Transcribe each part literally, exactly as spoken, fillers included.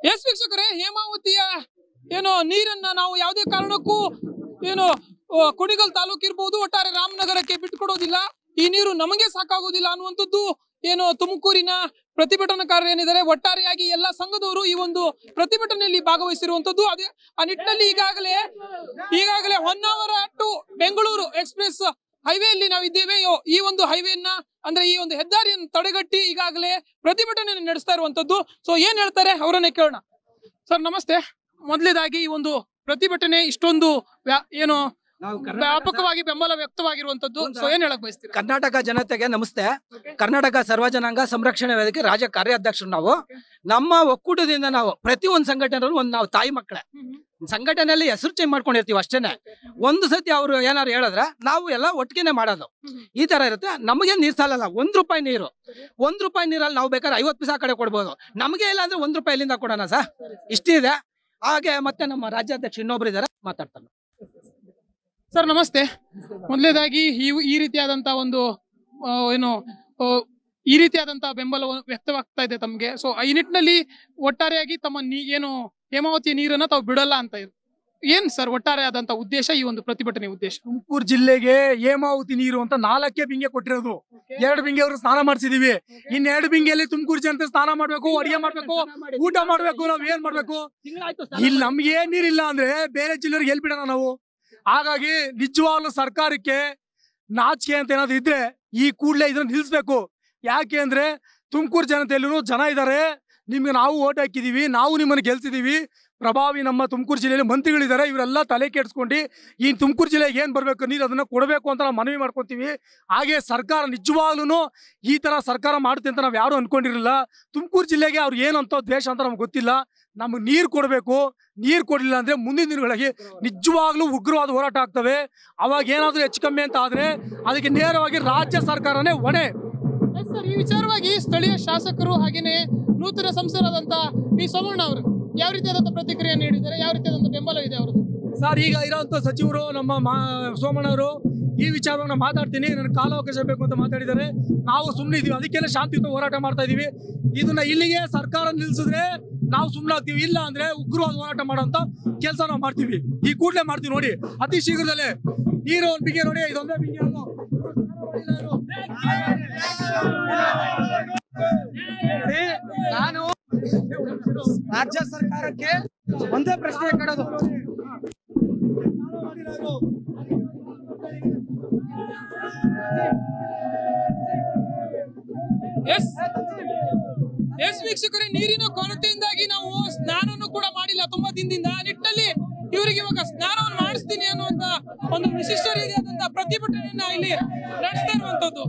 S ವೀಕ್ಷಕರೇ, ಹೇಮಾವತಿಯ ಏನು ನೀರನ್ನ ನಾವು ಯಾವುದೇ ಕಾರಣಕ್ಕೂ ಏನು ಕುಣಿಗಲ್ ತಾಲೂಕು ಇರಬಹುದು, ಒಟ್ಟಾರೆ ರಾಮನಗರಕ್ಕೆ ಬಿಟ್ಟುಕೊಡೋದಿಲ್ಲ. ಈ ನೀರು ನಮಗೆ ಸಾಕಾಗೋದಿಲ್ಲ ಅನ್ನುವಂಥದ್ದು ಏನು ತುಮಕೂರಿನ ಪ್ರತಿಭಟನಾಕಾರರು ಏನಿದ್ದಾರೆ, ಒಟ್ಟಾರೆಯಾಗಿ ಎಲ್ಲ ಸಂಘದವರು ಈ ಒಂದು ಪ್ರತಿಭಟನೆಯಲ್ಲಿ ಭಾಗವಹಿಸಿರುವಂತದ್ದು. ಅದೇ ಆ ನಿಟ್ಟಿನಲ್ಲಿ ಈಗಾಗಲೇ ಈಗಾಗಲೇ ಹೊನ್ನಾವರ ಟು ಬೆಂಗಳೂರು ಎಕ್ಸ್ಪ್ರೆಸ್ ಹೈವೇಯಲ್ಲಿ ನಾವಿದ್ದೇವೆ. ಈ ಒಂದು ಹೈವೇನ ಅಂದ್ರೆ ಈ ಒಂದು ಹೆದ್ದಾರಿಯನ್ನು ತಡೆಗಟ್ಟಿ ಈಗಾಗಲೇ ಪ್ರತಿಭಟನೆ ನಡೆಸ್ತಾ ಇರುವಂತದ್ದು. ಸೊ ಏನ್ ಹೇಳ್ತಾರೆ ಅವರನ್ನೇ ಕೇಳೋಣ. ಸರ್ ನಮಸ್ತೆ. ಮೊದಲೇದಾಗಿ ಈ ಒಂದು ಪ್ರತಿಭಟನೆ ಇಷ್ಟೊಂದು ಏನು ವ್ಯಾಪಕವಾಗಿ ಬೆಂಬಲ ವ್ಯಕ್ತವಾಗಿರುವಂತದ್ದು, ಸೊ ಏನ್ ಹೇಳಕ್ ಬಯಸ್ತೀರಾ? ಕರ್ನಾಟಕ ಜನತೆಗೆ ನಮಸ್ತೆ. ಕರ್ನಾಟಕ ಸರ್ವಜನಾಂಗ ಸಂರಕ್ಷಣಾ ವೇದಿಕೆ ರಾಜ್ಯ ಕಾರ್ಯಾಧ್ಯಕ್ಷರು ನಾವು. ನಮ್ಮ ಒಕ್ಕೂಟದಿಂದ ನಾವು ಪ್ರತಿ ಒಂದು ಸಂಘಟನೆಯಲ್ಲೂ ಒಂದು ನಾವು ತಾಯಿ ಮಕ್ಕಳೇ. ಸಂಘಟನೆಯಲ್ಲಿ ಹೆಸರು ಚೇಂಜ್ ಮಾಡ್ಕೊಂಡಿರ್ತೀವಿ ಅಷ್ಟೇನೆ. ಒಂದು ಸತಿ ಅವ್ರು ಏನಾರು ಹೇಳಿದ್ರೆ ನಾವು ಎಲ್ಲ ಒಟ್ಟಿಗೆನೆ ಮಾಡೋದು. ಈ ತರ ಇರುತ್ತೆ. ನಮಗೆ ನೀರ್ ಸಾಲಲ್ಲ, ಒಂದ್ ರೂಪಾಯಿ ನೀರು. ಒಂದ್ ರೂಪಾಯಿ ನೀರಲ್ಲಿ ನಾವು ಬೇಕಾದ್ರೆ ಐವತ್ತು ಪೈಸಾ ಕಡೆ ಕೊಡ್ಬೋದು. ನಮಗೆ ಇಲ್ಲ ಅಂದ್ರೆ ಒಂದ್ ರೂಪಾಯಿ ಇಲ್ಲಿಂದ ಕೊಡೋಣ ಸರ್, ಇಷ್ಟಿದೆ. ಹಾಗೆ ಮತ್ತೆ ನಮ್ಮ ರಾಜ್ಯಾಧ್ಯಕ್ಷ ಇನ್ನೊಬ್ರು ಇದಾರೆ, ಮಾತಾಡ್ತಾರೆ. ಸರ್ ನಮಸ್ತೆ. ಮೊದಲೇದಾಗಿ ಈ ಈ ರೀತಿಯಾದಂತ ಒಂದು ಏನು ಈ ರೀತಿಯಾದಂತಹ ಬೆಂಬಲ ವ್ಯಕ್ತವಾಗ್ತಾ ಇದೆ ತಮ್ಗೆ. ಸೊ ಈ ನಿಟ್ಟಿನಲ್ಲಿ ಒಟ್ಟಾರೆಯಾಗಿ ತಮ್ಮ ನೀ ಏನು ಹೇಮಾವತಿ ನೀರನ್ನ ತಾವು ಬಿಡಲ್ಲ ಅಂತ ಇದೆ. ಏನ್ ಸರ್ ಒಟ್ಟಾರೆ ಆದಂತ ಉದ್ದೇಶ, ಈ ಒಂದು ಪ್ರತಿಭಟನೆ ಉದ್ದೇಶ? ತುಮಕೂರು ಜಿಲ್ಲೆಗೆ ಹೇಮಾವತಿ ನೀರು ಅಂತ ನಾಲ್ಕೇ ಬಿಂಗೆ ಕೊಟ್ಟಿರೋದು. ಎರಡು ಬಿಂಗೆ ಅವರು ಸ್ನಾನ ಮಾಡಿಸಿದೀವಿ. ಇನ್ ಎರಡು ಬಿಂಗೆಯಲ್ಲಿ ತುಮಕೂರು ಜನತೆ ಸ್ನಾನ ಮಾಡ್ಬೇಕು, ಅಡಿಗೆ ಮಾಡ್ಬೇಕು, ಊಟ ಮಾಡ್ಬೇಕು. ನಾವ್ ಏನ್ ಮಾಡ್ಬೇಕು? ಇಲ್ಲಿ ನಮ್ಗೆ ಏನ್ ನೀರಿಲ್ಲ ಅಂದ್ರೆ ಬೇರೆ ಜಿಲ್ಲೆಯವ್ರಿಗೆ ಎಲ್ ಬಿಡೋಣ ನಾವು. ಹಾಗಾಗಿ ನಿಜವಾಗ್ಲೂ ಸರ್ಕಾರಕ್ಕೆ ನಾಚಿಕೆ ಅಂತ ಏನಾದ್ರು ಇದ್ರೆ ಈ ಕೂಡಲೇ ಇದನ್ನ ನಿಲ್ಸ್ಬೇಕು. ಯಾಕೆ ಅಂದ್ರೆ ತುಮಕೂರು ಜನತೆಯಲ್ಲೂ ಜನ ಇದ್ದಾರೆ. ನಿಮ್ಗೆ ನಾವು ಓಟ್ ಹಾಕಿದೀವಿ, ನಾವು ನಿಮ್ಮನ್ನು ಗೆಲ್ಸಿದೀವಿ. ಪ್ರಭಾವಿ ನಮ್ಮ ತುಮಕೂರು ಜಿಲ್ಲೆಯಲ್ಲಿ ಮಂತ್ರಿಗಳಿದ್ದಾರೆ. ಇವರೆಲ್ಲ ತಲೆ ಕೆಡ್ಸ್ಕೊಂಡು ಈ ತುಮಕೂರು ಜಿಲ್ಲೆಗೆ ಏನ್ ಬರ್ಬೇಕು ನೀರು ಅದನ್ನ ಕೊಡಬೇಕು ಅಂತ ನಾವು ಮನವಿ ಮಾಡ್ಕೊತೀವಿ. ಹಾಗೆ ಸರ್ಕಾರ ನಿಜವಾಗ್ಲೂ ಈ ತರ ಸರ್ಕಾರ ಮಾಡುತ್ತೆ ಅಂತ ನಾವ್ ಯಾರು ಅನ್ಕೊಂಡಿರಲಿಲ್ಲ. ತುಮಕೂರು ಜಿಲ್ಲೆಗೆ ಅವ್ರು ಏನಂತ ದ್ವೇಷ ಅಂತ ನಮ್ಗೆ ಗೊತ್ತಿಲ್ಲ. ನಮ್ಗೆ ನೀರು ಕೊಡಬೇಕು. ನೀರು ಕೊಡಲಿಲ್ಲ ಅಂದ್ರೆ ಮುಂದಿನ ದಿನಗಳಿಗೆ ನಿಜವಾಗ್ಲೂ ಉಗ್ರವಾದ ಹೋರಾಟ ಆಗ್ತವೆ. ಅವಾಗ ಏನಾದ್ರೂ ಹೆಚ್ಚು ಕಮ್ಮಿ ಅಂತ ಆದ್ರೆ ಅದಕ್ಕೆ ನೇರವಾಗಿ ರಾಜ್ಯ ಸರ್ಕಾರನೇ ಹೊಣೆ. ಸರ್, ಈ ವಿಚಾರವಾಗಿ ಸ್ಥಳೀಯ ಶಾಸಕರು ಹಾಗೇನೆ ನೂತನ ಸಂಸದರಾದಂತ ವಿ ಸೋಮಣ್ಣ ಅವರು ಯಾವ ರೀತಿಯಾದಂತ ಪ್ರತಿಕ್ರಿಯೆ ನೀಡಿದ್ದಾರೆ, ಯಾವ ರೀತಿಯಾದಂತ ಬೆಂಬಲ ಇದೆ ಅವ್ರದ್ದು? ಸರ್, ಈಗ ಇರೋಂಥ ಸಚಿವರು ನಮ್ಮ ಸೋಮಣ್ಣ ಅವರು ಈ ವಿಚಾರವನ್ನು ಮಾತಾಡ್ತೀನಿ, ನನಗೆ ಕಾಲಾವಕಾಶ ಬೇಕು ಅಂತ ಮಾತಾಡಿದ್ದಾರೆ. ನಾವು ಸುಮ್ಮನೆ ಇದೀವಿ, ಅದಕ್ಕೆಲ್ಲ ಶಾಂತಿಯುತ ಹೋರಾಟ ಮಾಡ್ತಾ ಇದೀವಿ. ಇದನ್ನ ಇಲ್ಲಿಗೆ ಸರ್ಕಾರ ನಿಲ್ಸಿದ್ರೆ ನಾವು ಸುಮ್ಮನಾಗ್ತೀವಿ, ಇಲ್ಲ ಅಂದ್ರೆ ಉಗ್ರವಾದ ಹೋರಾಟ ಮಾಡೋಂತ ಕೆಲಸ ನಾವು ಮಾಡ್ತೀವಿ. ಈ ಕೂಡಲೇ ಮಾಡ್ತೀವಿ ನೋಡಿ, ಅತಿ ಶೀಘ್ರದಲ್ಲೇ. ನೀರು ಒಂದು ಬಿಂಗೆ ನೋಡಿ, ಇದೊಂದೇ ಬಿಂಗೆ ಅಲ್ಲ. ನಾನು ರಾಜ್ಯ ಸರ್ಕಾರಕ್ಕೆ ಒಂದೇ ಪ್ರಶ್ನೆ ಕೇಳೋದು. ಎಸ್ ಎಸ್ ವೀಕ್ಷಕರೇ, ನೀರಿನ ಕೊರತೆಯಿಂದಾಗಿ ನಾವು ಸ್ನಾನವನ್ನು ಕೂಡ ಮಾಡಿಲ್ಲ ತುಂಬಾ ದಿನದಿಂದ. ಆ ನಿಟ್ಟಿನಲ್ಲಿ ಇವರಿಗೆ ಇವಾಗ ಸ್ನಾನವನ್ನು ಮಾಡಿಸ್ತೀನಿ ಅನ್ನುವಂತ ಒಂದು ವಿಶಿಷ್ಟ ರೀತಿಯಾದಂತಹ ಪ್ರತಿಭಟನೆಯನ್ನ ಇಲ್ಲಿ ನಡೆಸ್ತಾ ಇರುವಂತದ್ದು.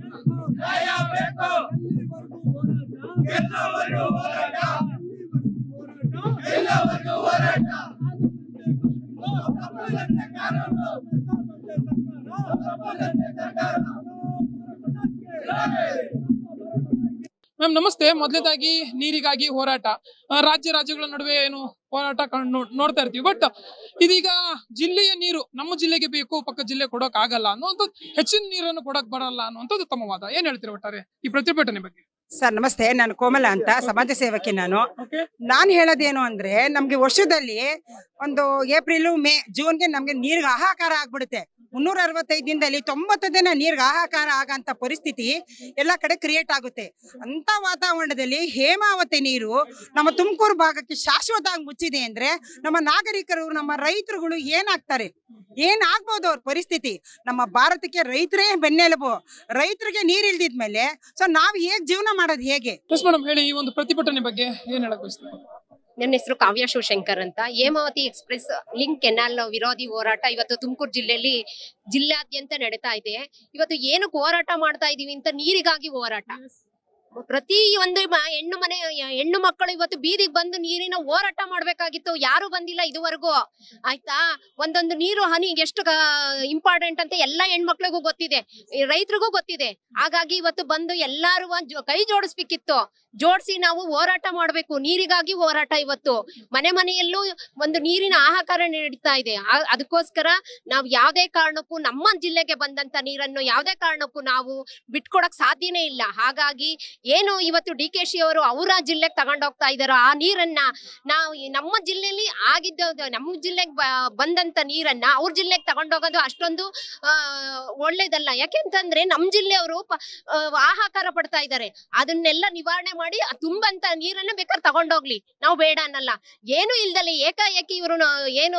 ಮ್ಯಾಮ್ ನಮಸ್ತೆ. ಮೊದಲೇದಾಗಿ ನೀರಿಗಾಗಿ ಹೋರಾಟ, ರಾಜ್ಯ ರಾಜ್ಯಗಳ ನಡುವೆ ಏನು ಹೋರಾಟ ನೋಡ್ತಾ ಇರ್ತೀವಿ. ಬಟ್ ಇದೀಗ ಜಿಲ್ಲೆಯ ನೀರು ನಮ್ಮ ಜಿಲ್ಲೆಗೆ ಬೇಕು, ಪಕ್ಕ ಜಿಲ್ಲೆ ಕೊಡೋಕ್ ಆಗಲ್ಲ ಅನ್ನುವಂಥದ್ದು, ಹೆಚ್ಚಿನ ನೀರನ್ನು ಕೊಡಕ್ ಬರಲ್ಲ ಅನ್ನುವಂಥದ್ದು ತಮ್ಮ ವಾದ. ಏನ್ ಹೇಳ್ತೀರಾ ಒಟ್ಟಾರೆ ಈ ಪ್ರತಿಭಟನೆ ಬಗ್ಗೆ? ಸರ್ ನಮಸ್ತೆ, ನಾನು ಕೋಮಲ ಅಂತ, ಸಮಾಜ ಸೇವಕಿ ನಾನು. ನಾನು ಹೇಳೋದೇನು ಅಂದ್ರೆ ನಮ್ಗೆ ವರ್ಷದಲ್ಲಿ ಒಂದು ಏಪ್ರಿಲ್ ಮೇ ಜೂನ್ಗೆ ನಮ್ಗೆ ನೀರ್ಗೆ ಹಾಹಾಕಾರ ಆಗ್ಬಿಡುತ್ತೆ. ಮುನ್ನೂರ ಅರವತ್ತೈದು ದಿನದಲ್ಲಿ ತೊಂಬತ್ತು ದಿನ ನೀರ್ಗೆ ಹಾಹಾಕಾರ ಆಗಂತ ಪರಿಸ್ಥಿತಿ ಎಲ್ಲ ಕಡೆ ಕ್ರಿಯೇಟ್ ಆಗುತ್ತೆ. ಅಂತ ವಾತಾವರಣದಲ್ಲಿ ಹೇಮಾವತಿ ನೀರು ನಮ್ಮ ತುಮಕೂರು ಭಾಗಕ್ಕೆ ಶಾಶ್ವತವಾಗಿ ಮುಚ್ಚಿದೆ ಅಂದ್ರೆ ನಮ್ಮ ನಾಗರಿಕರು, ನಮ್ಮ ರೈತರುಗಳು ಏನಾಗ್ತಾರೆ, ಏನಾಗ್ಬೋದು ಅವ್ರ ಪರಿಸ್ಥಿತಿ? ನಮ್ಮ ಭಾರತಕ್ಕೆ ರೈತರೇ ಬೆನ್ನೆಲುಬು. ರೈತರಿಗೆ ನೀರ್ ಇಲ್ದಿದ್ಮೇಲೆ ಸೊ ನಾವ್ ಹೇಗ್ ಜೀವನ ಮಾಡೋದು ಹೇಗೆ? ಮೇಡಮ್ ಹೇಳಿ, ಈ ಒಂದು ಪ್ರತಿಭಟನೆ ಬಗ್ಗೆ ಏನ್ ಹೇಳಕ್ ಬಯಸ್ತೀರಾ? ನನ್ನ ಹೆಸರು ಕಾವ್ಯ ಶಿವಶಂಕರ್ ಅಂತ. ಹೇಮಾವತಿ ಎಕ್ಸ್ಪ್ರೆಸ್ ಲಿಂಕ್ ಕೆನಾಲ್ ವಿರೋಧಿ ಹೋರಾಟ ಇವತ್ತು ತುಮಕೂರು ಜಿಲ್ಲೆಯಲ್ಲಿ ಜಿಲ್ಲಾದ್ಯಂತ ನಡೀತಾ ಇದೆ. ಇವತ್ತು ಏನಕ್ಕೆ ಹೋರಾಟ ಮಾಡ್ತಾ ಇದೀವಿ ಅಂತ, ನೀರಿಗಾಗಿ ಹೋರಾಟ. ಪ್ರತಿ ಒಂದು ಹೆಣ್ಣು ಮನೆ ಹೆಣ್ಣು ಮಕ್ಕಳು ಇವತ್ತು ಬೀದಿಗೆ ಬಂದು ನೀರಿನ ಹೋರಾಟ ಮಾಡ್ಬೇಕಾಗಿತ್ತು. ಯಾರು ಬಂದಿಲ್ಲ ಇದುವರೆಗೂ, ಆಯ್ತಾ? ಒಂದೊಂದು ನೀರು ಹನಿ ಎಷ್ಟು ಇಂಪಾರ್ಟೆಂಟ್ ಅಂತ ಎಲ್ಲ ಹೆಣ್ಮಕ್ಳಿಗೂ ಗೊತ್ತಿದೆ, ರೈತರಿಗೂ ಗೊತ್ತಿದೆ. ಹಾಗಾಗಿ ಇವತ್ತು ಬಂದು ಎಲ್ಲಾರು ಕೈ ಜೋಡಿಸ್ಬೇಕಿತ್ತು. ಜೋಡಿಸಿ ನಾವು ಹೋರಾಟ ಮಾಡ್ಬೇಕು. ನೀರಿಗಾಗಿ ಹೋರಾಟ. ಇವತ್ತು ಮನೆ ಮನೆಯಲ್ಲೂ ಒಂದು ನೀರಿನ ಹಾಹಾಕಾರ ನಡೀತಾ ಇದೆ. ಅದಕ್ಕೋಸ್ಕರ ನಾವು ಯಾವುದೇ ಕಾರಣಕ್ಕೂ ನಮ್ಮ ಜಿಲ್ಲೆಗೆ ಬಂದಂತ ನೀರನ್ನು ಯಾವುದೇ ಕಾರಣಕ್ಕೂ ನಾವು ಬಿಟ್ಕೊಡಕ್ ಸಾಧ್ಯನೇ ಇಲ್ಲ. ಹಾಗಾಗಿ ಏನು ಇವತ್ತು ಡಿ ಕೆ ಶಿ ಅವರು ಅವರ ಜಿಲ್ಲೆಗೆ ತಗೊಂಡೋಗ್ತಾ ಇದಾರೋ ಆ ನೀರನ್ನ ನಾವು ನಮ್ಮ ಜಿಲ್ಲೆಯಲ್ಲಿ ಆಗಿದ್ದ ನಮ್ಮ ಜಿಲ್ಲೆಗೆ ಬಂದಂತ ನೀರನ್ನ ಅವ್ರ ಜಿಲ್ಲೆಗೆ ತಗೊಂಡೋಗೋದು ಅಷ್ಟೊಂದು ಆ ಒಳ್ಳೇದಲ್ಲ. ಯಾಕೆಂತಂದ್ರೆ ನಮ್ಮ ಜಿಲ್ಲೆಯವರು ಹಾಹಾಕಾರ ಪಡ್ತಾ ಇದ್ದಾರೆ. ಅದನ್ನೆಲ್ಲ ನಿವಾರಣೆ ಮಾಡಿ ತುಂಬಂತ ನೀರನ್ನ ಬೇಕಾದ್ರೆ ತಗೊಂಡೋಗ್ಲಿ, ನಾವು ಬೇಡ ಅನ್ನಲ್ಲ. ಏನು ಇಲ್ದಲ್ಲಿ ಏಕಾಏಕಿ ಇವರು ಏನು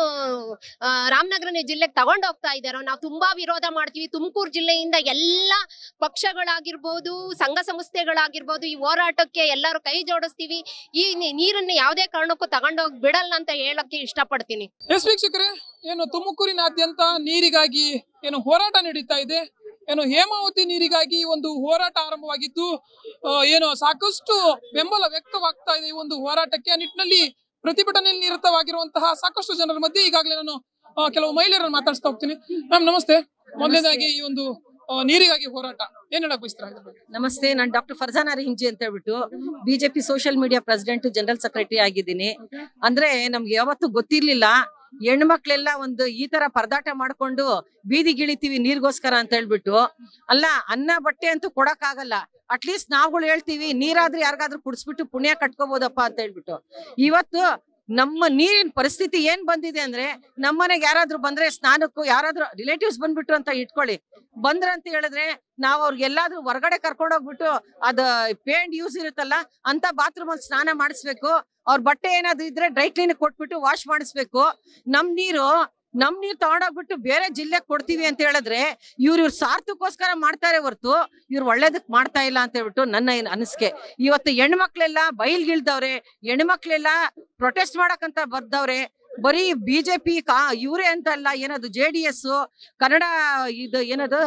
ರಾಮನಗರ ಜಿಲ್ಲೆಗೆ ತಗೊಂಡ್ ಹೋಗ್ತಾ ಇದಾರೋ ನಾವು ತುಂಬಾ ವಿರೋಧ ಮಾಡ್ತೀವಿ. ತುಮಕೂರು ಜಿಲ್ಲೆಯಿಂದ ಎಲ್ಲಾ ಪಕ್ಷಗಳಾಗಿರ್ಬೋದು, ಸಂಘ ಸಂಸ್ಥೆಗಳಾಗಿರ್ಬೋದು, ಈ ಹೋರಾಟಕ್ಕೆ ಎಲ್ಲರೂ ಕೈ ಜೋಡಿಸ್ತೀವಿ. ಈ ನೀರನ್ನ ಯಾವುದೇ ಕಾರಣಕ್ಕೂ ತಗೊಂಡೋಗಿ ಬಿಡಲ್ಲ ಅಂತ ಹೇಳಕ್ಕೆ ಇಷ್ಟಪಡ್ತೀನಿ. ಎಸ್ ವೀಕ್ಷಕರೇ, ಏನು ತುಮಕೂರಿನಾದ್ಯಂತ ನೀರಿಗಾಗಿ ಏನು ಹೋರಾಟ ನಡೀತಾ ಇದೆ. ಏನು ಹೇಮಾವತಿ ನೀರಿಗಾಗಿ ಒಂದು ಹೋರಾಟ ಆರಂಭವಾಗಿದ್ದು ಏನು ಸಾಕಷ್ಟು ಬೆಂಬಲ ವ್ಯಕ್ತವಾಗ್ತಾ ಇದೆ ಈ ಒಂದು ಹೋರಾಟಕ್ಕೆ. ಆ ನಿಟ್ಟಿನಲ್ಲಿ ಪ್ರತಿಭಟನೆಯಲ್ಲಿ ನಿರತವಾಗಿರುವಂತಹ ಸಾಕಷ್ಟು ಜನರ ಮಧ್ಯೆ ಈಗಾಗಲೇ ನಾನು ಕೆಲವು ಮಹಿಳೆಯರನ್ನು ಮಾತಾಡಿಸ್ತಾ ಹೋಗ್ತೀನಿ. ಮ್ಯಾಮ್ ನಮಸ್ತೆ. ಮೊದಲನೇದಾಗಿ ಈ ಒಂದು ನೀರಿಗಾಗಿ ಹೋರಾಟ ಏನ್ ಹೇಳಕ್ ಬಯಸ್ತೀರಾ? ನಮಸ್ತೆ, ನಾನು ಡಾಕ್ಟರ್ ಫರ್ಜಾನಾ ಹಿಂಜಿ ಅಂತ ಹೇಳ್ಬಿಟ್ಟು BJP social media president general secretary ಆಗಿದ್ದೀನಿ. ಅಂದ್ರೆ ನಮ್ಗೆ ಯಾವತ್ತೂ ಗೊತ್ತಿರ್ಲಿಲ್ಲ ಹೆಣ್ಮಕ್ಳೆಲ್ಲ ಒಂದು ಈ ತರ ಪರದಾಟ ಮಾಡ್ಕೊಂಡು ಬೀದಿಗಿಳಿತೀವಿ ನೀರ್ಗೋಸ್ಕರ ಅಂತ ಹೇಳ್ಬಿಟ್ಟು. ಅಲ್ಲ, ಅನ್ನ ಬಟ್ಟೆ ಅಂತೂ ಕೊಡಕ್ ಆಗಲ್ಲ, ಅಟ್ಲೀಸ್ಟ್ ನಾವುಗಳು ಹೇಳ್ತೀವಿ ನೀರಾದ್ರೂ ಯಾರಿಗಾದ್ರೂ ಕುಡಿಸ್ಬಿಟ್ಟು ಪುಣ್ಯ ಕಟ್ಕೋಬಹುದಪ್ಪ ಅಂತ ಹೇಳ್ಬಿಟ್ಟು. ಇವತ್ತು ನಮ್ಮ ನೀರಿನ ಪರಿಸ್ಥಿತಿ ಏನ್ ಬಂದಿದೆ ಅಂದ್ರೆ, ನಮ್ಮನೆಗೆ ಯಾರಾದ್ರೂ ಬಂದ್ರೆ ಸ್ನಾನಕ್ಕೂ ಯಾರಾದ್ರೂ ರಿಲೇಟಿವ್ಸ್ ಬಂದ್ಬಿಟ್ರು ಅಂತ ಇಟ್ಕೊಳ್ಳಿ, ಬಂದ್ರ ಅಂತ ಹೇಳಿದ್ರೆ ನಾವ್ ಅವ್ರಿಗೆಲ್ಲಾದ್ರೂ ಹೊರಗಡೆ ಕರ್ಕೊಂಡು ಹೋಗ್ಬಿಟ್ಟು ಅದ ಪೇಂಟ್ ಯೂಸ್ ಇರುತ್ತಲ್ಲ ಅಂತ ಬಾತ್ರೂಮ್ ಅಲ್ಲಿ ಸ್ನಾನ ಮಾಡಿಸ್ಬೇಕು. ಅವ್ರ ಬಟ್ಟೆ ಏನಾದ್ರು ಇದ್ರೆ ಡ್ರೈ ಕ್ಲೀನ್ ಕೊಟ್ಬಿಟ್ಟು ವಾಶ್ ಮಾಡಿಸ್ಬೇಕು. ನಮ್ ನೀರು ನಮ್ ನೀರ್ ತಗೊಂಡೋಗ್ಬಿಟ್ಟು ಬೇರೆ ಜಿಲ್ಲೆಗೆ ಕೊಡ್ತೀವಿ ಅಂತ ಹೇಳಿದ್ರೆ ಇವ್ರ ಇವ್ರ ಸ್ವಾರ್ಥಕ್ಕೋಸ್ಕರ ಮಾಡ್ತಾರೆ ಹೊರ್ತು ಇವ್ರು ಒಳ್ಳೇದಕ್ ಮಾಡ್ತಾ ಇಲ್ಲ ಅಂತ ಹೇಳ್ಬಿಟ್ಟು ನನ್ನ ಅನಿಸಿಕೆ. ಇವತ್ತು ಹೆಣ್ಮಕ್ಳೆಲ್ಲ ಬಯಲ್ಗಿಳ್ದವ್ರೆ, ಹೆಣ್ಮಕ್ಳೆಲ್ಲ ಪ್ರೊಟೆಸ್ಟ್ ಮಾಡಕಂತ ಬರ್ದವ್ರೆ. ಬರೀ ಬಿಜೆಪಿ ಕಾ ಇವ್ರೆ ಅಂತ ಅಲ್ಲ, ಏನದು ಜೆ ಡಿ ಎಸ್ ಕನ್ನಡ ಇದು ಏನದು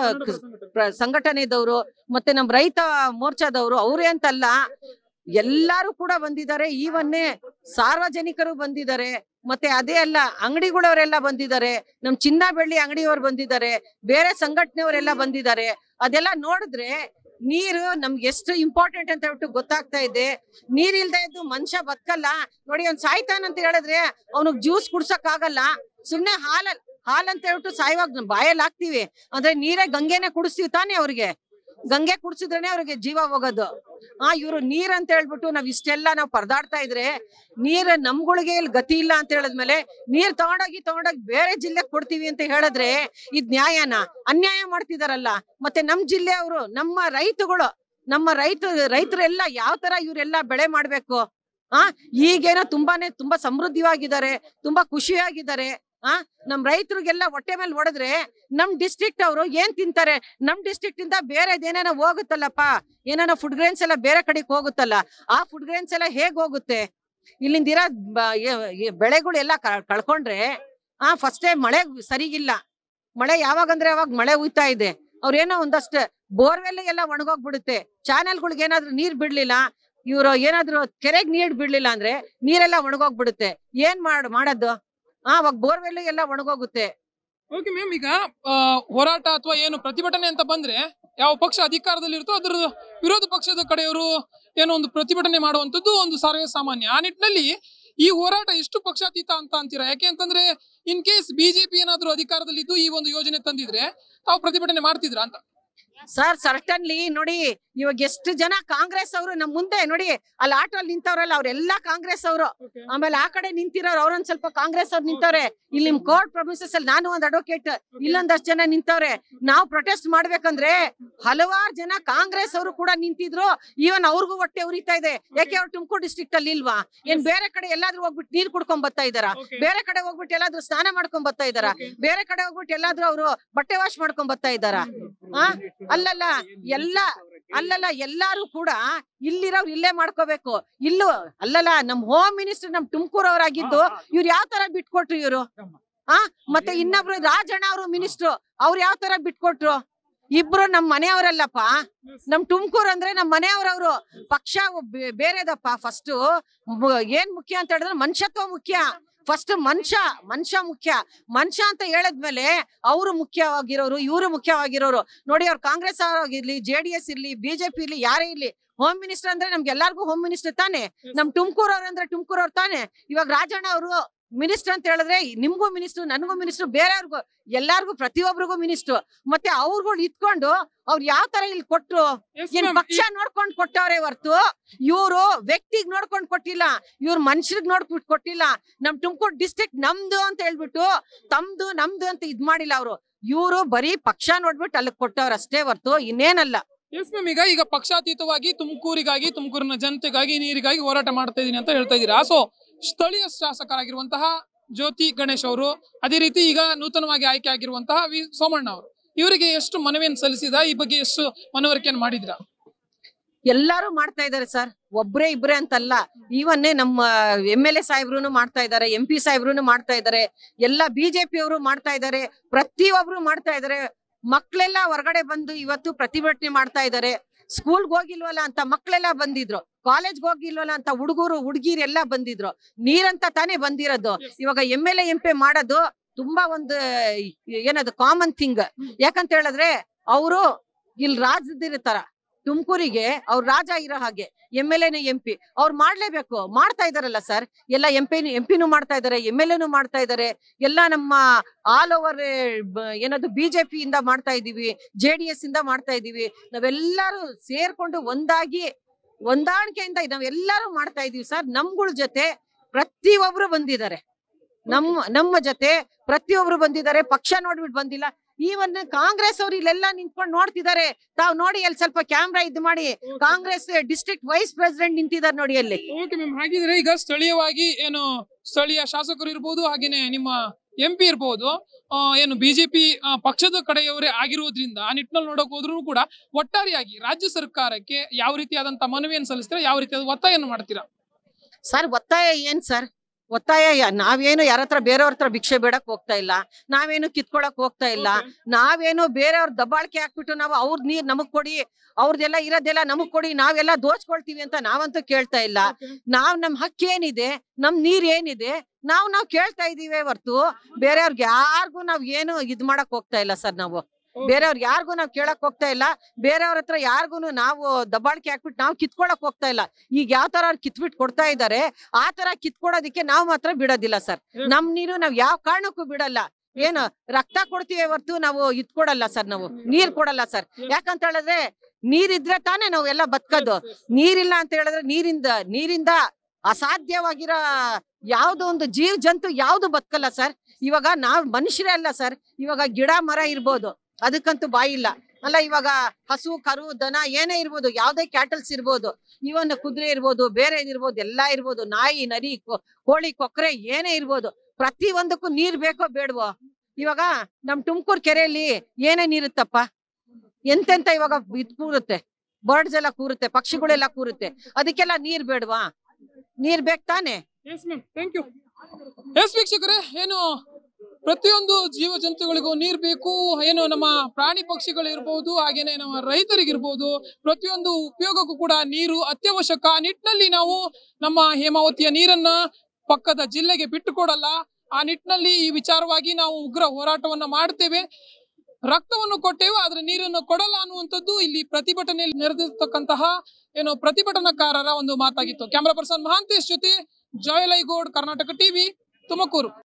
ಸಂಘಟನೆದವರು ಮತ್ತೆ ನಮ್ ರೈತ ಮೋರ್ಚಾದವರು ಅವ್ರೆ ಅಂತಲ್ಲ, ಎಲ್ಲಾರು ಕೂಡ ಬಂದಿದ್ದಾರೆ. ಈವನ್ನೇ ಸಾರ್ವಜನಿಕರು ಬಂದಿದ್ದಾರೆ. ಮತ್ತೆ ಅದೇ ಅಲ್ಲ, ಅಂಗಡಿಗಳವರೆಲ್ಲ ಬಂದಿದ್ದಾರೆ, ನಮ್ ಚಿನ್ನ ಬೆಳ್ಳಿ ಅಂಗಡಿಯವರು ಬಂದಿದ್ದಾರೆ, ಬೇರೆ ಸಂಘಟನೆಯವರೆಲ್ಲ ಬಂದಿದ್ದಾರೆ. ಅದೆಲ್ಲ ನೋಡಿದ್ರೆ ನೀರು ನಮ್ಗೆ ಎಷ್ಟು ಇಂಪಾರ್ಟೆಂಟ್ ಅಂತ ಹೇಳ್ಬಿಟ್ಟು ಗೊತ್ತಾಗ್ತಾ ಇದೆ. ನೀರ್ ಇಲ್ದೇ ಇದ್ದು ಮನುಷ್ಯ ಬದುಕಲ್ಲ. ನೋಡಿ, ಅವ್ನ್ ಸಾಯ್ತಾನಂತ ಹೇಳಿದ್ರೆ ಅವ್ನಿಗೆ ಜ್ಯೂಸ್ ಕುಡ್ಸಕ್ ಆಗಲ್ಲ. ಸುಮ್ನೆ ಹಾಲಲ್ಲಿ ಹಾಲ್ ಅಂತ ಹೇಳ್ಬಿಟ್ಟು ಸಾಯುವಾಗ ಬಾಯಲ್ಲಿ ಹಾಕ್ತಿವಿ, ಅಂದ್ರೆ ನೀರೇ ಗಂಗೆನೆ ಕುಡಿಸ್ತೀವಿ ತಾನೇ. ಅವ್ರಿಗೆ ಗಂಗೆ ಕುಡ್ಸಿದ್ರೇನೆ ಅವ್ರಿಗೆ ಜೀವ ಹೋಗೋದು. ಆ ಇವ್ರು ನೀರ್ ಅಂತ ಹೇಳ್ಬಿಟ್ಟು ನಾವ್ ಇಷ್ಟೆಲ್ಲ ನಾವ್ ಪರದಾಡ್ತಾ ಇದ್ರೆ ನೀರ್ ನಮ್ಗಳಿಗೆ ಇಲ್ಲಿ ಗತಿ ಇಲ್ಲ ಅಂತ ಹೇಳಿದ್ಮೇಲೆ ನೀರ್ ತಗೊಂಡೋಗಿ ತಗೊಂಡೋಗಿ ಬೇರೆ ಜಿಲ್ಲೆಗೆ ಕೊಡ್ತೀವಿ ಅಂತ ಹೇಳಿದ್ರೆ ಇದ್ ನ್ಯಾಯನ? ಅನ್ಯಾಯ ಮಾಡ್ತಿದಾರಲ್ಲ. ಮತ್ತೆ ನಮ್ ಜಿಲ್ಲೆಯವರು, ನಮ್ಮ ರೈತಗಳು, ನಮ್ಮ ರೈತ ರೈತರೆಲ್ಲ ಯಾವ ತರ ಇವರೆಲ್ಲ ಬೆಳೆ ಮಾಡ್ಬೇಕು. ಆ ಈಗೇನೋ ತುಂಬಾನೇ ತುಂಬಾ ಸಮೃದ್ಧವಾಗಿದ್ದಾರೆ, ತುಂಬಾ ಖುಷಿಯಾಗಿದ್ದಾರೆ. ಆ ನಮ್ ರೈತರಿಗೆಲ್ಲ ಹೊಟ್ಟೆ ಮೇಲೆ ಹೊಡೆದ್ರೆ ನಮ್ ಡಿಸ್ಟ್ರಿಕ್ಟ್ ಅವರು ಏನ್ ತಿಂತಾರೆ? ನಮ್ ಡಿಸ್ಟ್ರಿಕ್ಟ್ ಇಂದ ಬೇರೆದೇನೇನೋ ಹೋಗುತ್ತಲ್ಲಪ್ಪ, ಏನೇನೋ ಫುಡ್ ಗ್ರೇನ್ಸ್ ಎಲ್ಲ ಬೇರೆ ಕಡೆಗೆ ಹೋಗುತ್ತಲ್ಲ, ಆ ಫುಡ್ ಗ್ರೇನ್ಸ್ ಎಲ್ಲ ಹೇಗ್ ಹೋಗುತ್ತೆ? ಇಲ್ಲಿಂದಿರೋ ಬೆಳೆಗಳು ಎಲ್ಲ ಕಳ್ಕೊಂಡ್ರೆ ಆ ಫಸ್ಟೇ ಮಳೆ ಸರಿಗಿಲ್ಲ. ಮಳೆ ಯಾವಾಗಂದ್ರೆ ಅವಾಗ ಮಳೆ ಹುಯ್ತಾ ಇದೆ. ಅವ್ರೇನೋ ಒಂದಷ್ಟು ಬೋರ್ವೆಲ್ ಎಲ್ಲ ಒಣಗೋಗ್ಬಿಡುತ್ತೆ. ಚಾನೆಲ್ಗಳಿಗೆ ಏನಾದ್ರು ನೀರ್ ಬಿಡ್ಲಿಲ್ಲ, ಇವ್ರು ಏನಾದ್ರು ಕೆರೆಗೆ ನೀರ್ ಬಿಡ್ಲಿಲ್ಲ ಅಂದ್ರೆ ನೀರೆಲ್ಲ ಒಣಗೋಗ್ಬಿಡುತ್ತೆ. ಏನ್ ಮಾಡ್ ಮಾಡೋದು? ಆ ಅವಾಗ ಬೋರ್ವೆಲ್ ಎಲ್ಲ ಒಣಗೋಗುತ್ತೆ. ಓಕೆ ಮ್ಯಾಮ್, ಈಗ ಹೋರಾಟ ಅಥವಾ ಏನು ಪ್ರತಿಭಟನೆ ಅಂತ ಬಂದ್ರೆ ಯಾವ ಪಕ್ಷ ಅಧಿಕಾರದಲ್ಲಿ ಇರುತ್ತೋ ಅದ್ರ ವಿರೋಧ ಪಕ್ಷದ ಕಡೆಯವರು ಏನೋ ಒಂದು ಪ್ರತಿಭಟನೆ ಮಾಡುವಂತದ್ದು ಒಂದು ಸರ್ವೇ ಸಾಮಾನ್ಯ. ಆ ನಿಟ್ಟಿನಲ್ಲಿ ಈ ಹೋರಾಟ ಎಷ್ಟು ಪಕ್ಷಾತೀತ ಅಂತ ಅಂತೀರಾ? ಯಾಕೆ ಅಂತಂದ್ರೆ ಇನ್ ಕೇಸ್ ಬಿಜೆಪಿ ಏನಾದ್ರು ಅಧಿಕಾರದಲ್ಲಿ ಇದ್ದು ಈ ಒಂದು ಯೋಜನೆ ತಂದಿದ್ರೆ ತಾವು ಪ್ರತಿಭಟನೆ ಮಾಡ್ತಿದ್ರ ಅಂತ? ಸರ್ ಸರ್ಟನ್ಲಿ ನೋಡಿ, ಇವಾಗ ಎಷ್ಟು ಜನ ಕಾಂಗ್ರೆಸ್ ಅವರು ನಮ್ ಮುಂದೆ ನೋಡಿ, ಅಲ್ಲಿ ಆಟೋ ಅಲ್ಲಿ ನಿಂತವ್ರಲ್ಲ ಅವ್ರೆಲ್ಲಾ ಕಾಂಗ್ರೆಸ್ ಅವರು. ಆಮೇಲೆ ಆ ಕಡೆ ನಿಂತಿರೋರು ಅವ್ರೊಂದ್ ಸ್ವಲ್ಪ ಕಾಂಗ್ರೆಸ್ ಅವ್ರು ನಿಂತವ್ರೆ. ಇಲ್ಲಿ ನಿಮ್ ಕೋರ್ಟ್ ಪ್ರೊಮಿಸಸ್ ಅಲ್ಲಿ ನಾನು ಒಂದ್ ಅಡ್ವೊಕೇಟ್, ಇಲ್ಲೊಂದಷ್ಟು ಜನ ನಿಂತವ್ರೆ. ನಾವು ಪ್ರೊಟೆಸ್ಟ್ ಮಾಡ್ಬೇಕಂದ್ರೆ ಹಲವಾರು ಜನ ಕಾಂಗ್ರೆಸ್ ಅವರು ಕೂಡ ನಿಂತಿದ್ರು. ಈವನ್ ಅವ್ರಿಗೂ ಹೊಟ್ಟೆ ಉರಿತಾ ಇದೆ. ಯಾಕೆ ಅವ್ರು ತುಮಕೂರು ಡಿಸ್ಟ್ರಿಕ್ಟ್ ಅಲ್ಲಿ ಇಲ್ವಾ? ಏನ್ ಬೇರೆ ಕಡೆ ಎಲ್ಲಾದ್ರೂ ಹೋಗ್ಬಿಟ್ಟು ನೀರ್ ಕುಡ್ಕೊಂಡ್ ಬರ್ತಾ ಇದಾರ? ಬೇರೆ ಕಡೆ ಹೋಗ್ಬಿಟ್ಟು ಎಲ್ಲಾದ್ರೂ ಸ್ನಾನ ಮಾಡ್ಕೊಂಡ್ ಬರ್ತಾ ಇದಾರ? ಬೇರೆ ಕಡೆ ಹೋಗ್ಬಿಟ್ಟು ಎಲ್ಲಾದ್ರೂ ಅವರು ಬಟ್ಟೆ ವಾಶ್ ಮಾಡ್ಕೊಂಡ್ ಬರ್ತಾ ಇದಾರ? ಆ ಅಲ್ಲಲ್ಲ ಎಲ್ಲ ಅಲ್ಲಲ್ಲ ಎಲ್ಲಾರು ಕೂಡ ಇಲ್ಲಿರೋರು ಇಲ್ಲೇ ಮಾಡ್ಕೋಬೇಕು. ಇಲ್ಲೂ ಅಲ್ಲಲ್ಲ, ನಮ್ ಹೋಮ್ ಮಿನಿಸ್ಟರ್ ನಮ್ ತುಮಕೂರು ಅವರಾಗಿದ್ದು ಇವ್ರು ಯಾವ ತರ ಬಿಟ್ಕೊಟ್ರು ಇವ್ರು? ಆ ಮತ್ತೆ ಇನ್ನೊಬ್ರು ರಾಜಣ್ಣ ಅವರು ಮಿನಿಸ್ಟ್ರು, ಅವ್ರು ಯಾವ ತರ ಬಿಟ್ಕೊಟ್ರು? ಇಬ್ರು ನಮ್ ಮನೆಯವರಲ್ಲಪ್ಪ. ನಮ್ ತುಮಕೂರು ಅಂದ್ರೆ ನಮ್ ಮನೆಯವ್ರವ್ರು. ಪಕ್ಷ ಬೇರೆದಪ್ಪ. ಫಸ್ಟ್ ಏನ್ ಮುಖ್ಯ ಅಂತ ಹೇಳಿದ್ರೆ ಮನುಷ್ಯತ್ವ ಮುಖ್ಯ. ಫಸ್ಟ್ ಮನುಷ್ಯ ಮನುಷ್ಯ ಮುಖ್ಯ. ಮನುಷ್ಯ ಅಂತ ಹೇಳದ್ಮೇಲೆ ಅವರು ಮುಖ್ಯವಾಗಿರೋರು, ಇವರು ಮುಖ್ಯವಾಗಿರೋರು. ನೋಡಿ, ಅವ್ರು ಕಾಂಗ್ರೆಸ್ ಆಗಿರ್ಲಿ, ಜೆ ಡಿ ಎಸ್ ಇರ್ಲಿ, ಬಿಜೆಪಿ ಇರ್ಲಿ, ಯಾರೇ ಇರ್ಲಿ, ಹೋಮ್ ಮಿನಿಸ್ಟರ್ ಅಂದ್ರೆ ನಮ್ಗೆ ಎಲ್ಲಾರ್ಗು ಹೋಮ್ ಮಿನಿಸ್ಟರ್ ತಾನೆ. ನಮ್ ತುಮಕೂರು ಅವ್ರ ಅಂದ್ರೆ ತುಮಕೂರು ಅವ್ರು ತಾನೆ. ಇವಾಗ ರಾಜಣ್ಣ ಅವರು ಮಿನಿಸ್ಟರ್ ಅಂತ ಹೇಳಿದ್ರೆ ನಿಮ್ಗೂ ಮಿನಿಸ್ಟ್ರು, ನನಗೂ ಮಿನಿಸ್ಟ್ರು, ಬೇರೆಯವ್ರಿಗೂ ಎಲ್ಲಾರ್ಗು ಪ್ರತಿಯೊಬ್ಬರಿಗೂ ಮಿನಿಸ್ಟ್ರು. ಮತ್ತೆ ಅವ್ರುಗಳು ಇತ್ಕೊಂಡು ಅವ್ರು ಯಾವ ತರ ಇಲ್ಲಿ ಕೊಟ್ರು, ಏನ್ ಪಕ್ಷ ನೋಡ್ಕೊಂಡ್ ಕೊಟ್ಟವ್ರೆ ಹೊರ್ತು ಇವ್ರು ವ್ಯಕ್ತಿಗ್ ನೋಡ್ಕೊಂಡ್ ಕೊಟ್ಟಿಲ್ಲ, ಇವ್ರು ಮನುಷ್ಯರಿಗ್ ನೋಡ್ಬಿಟ್ಟು ಕೊಟ್ಟಿಲ್ಲ. ನಮ್ ತುಮಕೂರು ಡಿಸ್ಟ್ರಿಕ್ಟ್ ನಮ್ದು ಅಂತ ಹೇಳ್ಬಿಟ್ಟು ತಮ್ದು ನಮ್ದು ಅಂತ ಇದ್ ಮಾಡಿಲ್ಲ ಅವ್ರು. ಇವ್ರು ಬರೀ ಪಕ್ಷ ನೋಡ್ಬಿಟ್ಟು ಅಲ್ಲಿ ಕೊಟ್ಟವ್ರ ಅಷ್ಟೇ ಹೊರ್ತು ಇನ್ನೇನಲ್ಲ. ಎಸ್ ಮ್ಯಾಮ್, ಈಗ ಈಗ ಪಕ್ಷಾತೀತವಾಗಿ ತುಮಕೂರಿಗಾಗಿ, ತುಮಕೂರಿನ ಜನತೆಗಾಗಿ, ನೀರಿಗಾಗಿ ಹೋರಾಟ ಮಾಡ್ತಾ ಇದೀನಿ ಅಂತ ಹೇಳ್ತಾ ಇದ್ದೀರಾ. ಸೊ ಸ್ಥಳೀಯ ಶಾಸಕರಾಗಿರುವಂತಹ ಜ್ಯೋತಿ ಗಣೇಶ್ ಅವರು, ಅದೇ ರೀತಿ ಈಗ ನೂತನವಾಗಿ ಆಯ್ಕೆ ಆಗಿರುವಂತಹ ವಿ ಸೋಮಣ್ಣ ಅವರು, ಇವರಿಗೆ ಎಷ್ಟು ಮನವಿಯನ್ನು ಸಲ್ಲಿಸಿದ, ಈ ಬಗ್ಗೆ ಎಷ್ಟು ಮನವರಿಕೆಯನ್ನು ಮಾಡಿದ್ರ? ಎಲ್ಲಾರು ಮಾಡ್ತಾ ಇದಾರೆ ಸರ್, ಒಬ್ರೇ ಇಬ್ರೇ ಅಂತಲ್ಲ. ಇವನ್ನೇ ನಮ್ಮ ಎಂ ಎಲ್ ಎ ಸಾಹೇಬ್ರು ಮಾಡ್ತಾ ಇದಾರೆ, ಎಂ ಪಿ ಸಾಹೇಬ್ರು ಮಾಡ್ತಾ ಇದಾರೆ, ಎಲ್ಲ ಬಿಜೆಪಿ ಅವರು ಮಾಡ್ತಾ ಇದಾರೆ, ಪ್ರತಿಯೊಬ್ರು ಮಾಡ್ತಾ ಇದಾರೆ. ಮಕ್ಳೆಲ್ಲ ಹೊರಗಡೆ ಬಂದು ಇವತ್ತು ಪ್ರತಿಭಟನೆ ಮಾಡ್ತಾ ಇದಾರೆ. ಸ್ಕೂಲ್ಗೆ ಹೋಗಿಲ್ವಲ್ಲ ಅಂತ ಮಕ್ಳೆಲ್ಲ ಬಂದಿದ್ರು, ಕಾಲೇಜ್ಗೆ ಹೋಗಿಲ್ವಲ್ಲ ಅಂತ ಹುಡುಗರು ಹುಡುಗಿರು ಎಲ್ಲ ಬಂದಿದ್ರು. ನೀರಂತ ತಾನೇ ಬಂದಿರೋದು. ಇವಾಗ M L A M P ಮಾಡೋದು ತುಂಬಾ ಒಂದು ಏನದು ಕಾಮನ್ ಥಿಂಗ್. ಯಾಕಂತ ಹೇಳಿದ್ರೆ ಅವರು ಇಲ್ಲಿ ರಾಜ್ಯದಿರ್ತಾರ, ತುಮಕೂರಿಗೆ ಅವ್ರು ರಾಜ ಇರೋ ಹಾಗೆ M L A M P ಅವ್ರು ಮಾಡ್ಲೇಬೇಕು. ಮಾಡ್ತಾ ಇದಾರಲ್ಲ ಸರ್, ಎಲ್ಲ ಎಂ ಪಿ ಎಂ ಪಿನೂ ಮಾಡ್ತಾ ಇದಾರೆ, ಎಂ ಎಲ್ ಎನು ಮಾಡ್ತಾ ಇದಾರೆ. ಎಲ್ಲ ನಮ್ಮ ಆಲ್ ಓವರ್ ಏನದು ಬಿಜೆಪಿ ಇಂದ ಮಾಡ್ತಾ ಇದೀವಿ, ಜೆ ಡಿ ಎಸ್ ಇಂದ ಮಾಡ್ತಾ ಇದೀವಿ. ನಾವೆಲ್ಲರೂ ಸೇರ್ಕೊಂಡು ಒಂದಾಗಿ ಹೊಂದಾಣಿಕೆಯಿಂದ ನಾವೆಲ್ಲರೂ ಮಾಡ್ತಾ ಇದೀವಿ ಸರ್. ನಮ್ಗಳ ಜೊತೆ ಪ್ರತಿಯೊಬ್ರು ಬಂದಿದ್ದಾರೆ, ನಮ್ಮ ನಮ್ಮ ಜೊತೆ ಪ್ರತಿಯೊಬ್ರು ಬಂದಿದ್ದಾರೆ. ಪಕ್ಷ ನೋಡ್ಬಿಟ್ಟು ಬಂದಿಲ್ಲ. ಈವನ್ ಕಾಂಗ್ರೆಸ್ ಅವ್ರು ಇಲ್ಲೆಲ್ಲ ನಿಂತ್ಕೊಂಡು ನೋಡ್ತಿದ್ದಾರೆ. ತಾವ್ ನೋಡಿ ಅಲ್ಲಿ ಸ್ವಲ್ಪ ಕ್ಯಾಮ್ರಾ ಇದ್ ಮಾಡಿ, ಕಾಂಗ್ರೆಸ್ ಡಿಸ್ಟ್ರಿಕ್ಟ್ ವೈಸ್ ಪ್ರೆಸಿಡೆಂಟ್ ನಿಂತಿದ್ದಾರೆ ನೋಡಿ ಅಲ್ಲಿ. ಓಕೆ ಮ್ಯಾಮ್, ಹಾಗಿದ್ರೆ ಈಗ ಸ್ಥಳೀಯವಾಗಿ ಏನು ಸ್ಥಳೀಯ ಶಾಸಕರು ಇರ್ಬೋದು, ಹಾಗೇನೆ ನಿಮ್ಮ ಎಂ ಪಿ ಇರ್ಬೋದು, ಏನು ಬಿಜೆಪಿ ಪಕ್ಷದ ಕಡೆಯವರೇ ಆಗಿರೋದ್ರಿಂದ ಆ ನಿಟ್ಟಿನಲ್ಲಿ ನೋಡಕ್ ಹೋದ್ರು ಕೂಡ ಒಟ್ಟಾರೆಯಾಗಿ ರಾಜ್ಯ ಸರ್ಕಾರಕ್ಕೆ ಯಾವ ರೀತಿಯಾದಂತ ಮನವಿಯನ್ನು ಸಲ್ಲಿಸ್ತೀರಾ, ಯಾವ ರೀತಿಯಾದ ಒತ್ತಾಯವನ್ನು ಮಾಡ್ತೀರಾ? ಸರ್ ಒತ್ತಾಯ ಏನ್ ಸರ್, ಒತ್ತಾಯ ನಾವೇನು ಯಾರ ಹತ್ರ ಬೇರೆಯವ್ರ ಹತ್ರ ಭಿಕ್ಷೆ ಬೇಡಕ್ ಹೋಗ್ತಾ ಇಲ್ಲ, ನಾವೇನು ಕಿತ್ಕೊಳಕ್ ಹೋಗ್ತಾ ಇಲ್ಲ, ನಾವೇನು ಬೇರೆಯವ್ರ ದಬ್ಬಾಳಿಕೆ ಹಾಕ್ಬಿಟ್ಟು ನಾವು ಅವ್ರ ನೀರ್ ನಮಗ್ ಕೊಡಿ, ಅವ್ರದೆಲ್ಲ ಇರೋದೆಲ್ಲ ನಮಗ್ ಕೊಡಿ, ನಾವೆಲ್ಲ ದೋಚ್ಕೊಳ್ತೀವಿ ಅಂತ ನಾವಂತೂ ಕೇಳ್ತಾ ಇಲ್ಲ. ನಾವ್ ನಮ್ ಹಕ್ಕು ಏನಿದೆ, ನಮ್ ನೀರ್ ಏನಿದೆ, ನಾವ್ ನಾವ್ ಕೇಳ್ತಾ ಇದೀವಿ ಹೊರ್ತು ಬೇರೆಯವ್ರಿಗೆ ಯಾರಿಗೂ ನಾವ್ ಏನು ಇದ್ ಮಾಡಕ್ ಹೋಗ್ತಾ ಇಲ್ಲ ಸರ್. ನಾವು ಬೇರೆಯವ್ರ ಯಾರಿಗೂ ನಾವ್ ಕೇಳಕ್ ಹೋಗ್ತಾ ಇಲ್ಲ, ಬೇರೆಯವ್ರ ಹತ್ರ ಯಾರಿಗೂ ನಾವು ದಬ್ಬಾಳಿಕೆ ಹಾಕ್ಬಿಟ್ಟು ನಾವು ಕಿತ್ಕೊಳಕ್ ಹೋಗ್ತಾ ಇಲ್ಲ. ಈಗ ಯಾವ ತರ ಅವ್ರು ಕಿತ್ಬಿಟ್ಟು ಕೊಡ್ತಾ ಇದಾರೆ ಆ ತರ ಕಿತ್ಕೊಡೋದಿಕ್ಕೆ ನಾವ್ ಮಾತ್ರ ಬಿಡೋದಿಲ್ಲ ಸರ್. ನಮ್ ನೀರು ನಾವ್ ಯಾವ ಕಾರಣಕ್ಕೂ ಬಿಡಲ್ಲ. ಏನು ರಕ್ತ ಕೊಡ್ತೀವಿ ಹೊರ್ತು ನಾವು ಇದ್ ಕೊಡಲ್ಲ ಸರ್, ನಾವು ನೀರ್ ಕೊಡಲ್ಲ ಸರ್. ಯಾಕಂತ ಹೇಳಿದ್ರೆ ನೀರಿದ್ರೆ ತಾನೇ ನಾವ್ ಎಲ್ಲ ಬದುಕೋದು. ನೀರಿಲ್ಲ ಅಂತ ಹೇಳಿದ್ರೆ ನೀರಿಂದ ನೀರಿಂದ ಅಸಾಧ್ಯವಾಗಿರೋ ಯಾವ್ದೋ ಒಂದು ಜೀವ ಜಂತು ಯಾವ್ದು ಬದುಕಲ್ಲ ಸರ್. ಇವಾಗ ನಾವ್ ಮನುಷ್ಯರೇ ಅಲ್ಲ ಸರ್, ಇವಾಗ ಗಿಡ ಮರ ಇರ್ಬೋದು, ಅದಕ್ಕಂತೂ ಬಾಯಿ ಇಲ್ಲ ಅಲ್ಲ. ಇವಾಗ ಹಸು ಕರು ದನ ಏನೇ ಇರ್ಬೋದು, ಯಾವ್ದೇ ಕ್ಯಾಟಲ್ಸ್ ಇರ್ಬೋದು, ಇವನ್ ಕುದುರೆ ಇರ್ಬೋದು, ಬೇರೆ ಇರ್ಬೋದು, ಎಲ್ಲಾ ಇರ್ಬೋದು, ನಾಯಿ ನರಿ ಕೋಳಿ ಕೊಕ್ರೆ ಏನೇ ಇರ್ಬೋದು, ಪ್ರತಿ ಒಂದಕ್ಕೂ ನೀರ್ ಬೇಕೋ ಬೇಡವೋ? ಇವಾಗ ನಮ್ ತುಮಕೂರು ಕೆರೆಯಲ್ಲಿ ಏನೇ ನೀರುತ್ತಪ್ಪ, ಎಂತೆಂತ ಇವಾಗ ಇದ್ ಕೂರುತ್ತೆ, ಬರ್ಡ್ಸ್ ಎಲ್ಲ ಕೂರುತ್ತೆ, ಪಕ್ಷಿಗಳೆಲ್ಲ ಕೂರುತ್ತೆ, ಅದಕ್ಕೆಲ್ಲ ನೀರ್ ಬೇಡವಾ? ನೀರ್ ಬೇಕು ತಾನೆ. Yes ma'am, thank you. Yes ವೀಕ್ಷಕರೇ, ಏನು ಪ್ರತಿಯೊಂದು ಜೀವ ಜಂತುಗಳಿಗೂ ನೀರ್ ಬೇಕು. ಏನು ನಮ್ಮ ಪ್ರಾಣಿ ಪಕ್ಷಿಗಳು ಇರ್ಬೋದು, ಹಾಗೇನೆ ನಮ್ಮ ರೈತರಿಗಿರ್ಬೋದು, ಪ್ರತಿಯೊಂದು ಉಪಯೋಗಕ್ಕೂ ಕೂಡ ನೀರು ಅತ್ಯವಶ್ಯಕ. ಆ ನಿಟ್ಟಿನಲ್ಲಿ ನಾವು ನಮ್ಮ ಹೇಮಾವತಿಯ ನೀರನ್ನ ಪಕ್ಕದ ಜಿಲ್ಲೆಗೆ ಬಿಟ್ಟು ಕೊಡಲ್ಲ. ಆ ನಿಟ್ಟಿನಲ್ಲಿ ಈ ವಿಚಾರವಾಗಿ ನಾವು ಉಗ್ರ ಹೋರಾಟವನ್ನ ಮಾಡ್ತೇವೆ. ರಕ್ತವನ್ನು ಕೊಟ್ಟೇವೆ, ಆದ್ರೆ ನೀರನ್ನು ಕೊಡಲ್ಲ ಅನ್ನುವಂಥದ್ದು ಇಲ್ಲಿ ಪ್ರತಿಭಟನೆಯಲ್ಲಿ ನೆರೆದಿರ್ತಕ್ಕಂತಹ ಏನು ಪ್ರತಿಭಟನಾಕಾರರ ಒಂದು ಮಾತಾಗಿತ್ತು. ಕ್ಯಾಮರಾ ಪರ್ಸನ್ ಮಹಾಂತೇಶ್ ಜೊತೆ ಜಯಲೈಗೌಡ್, ಕರ್ನಾಟಕ ಟಿವಿ, ತುಮಕೂರು.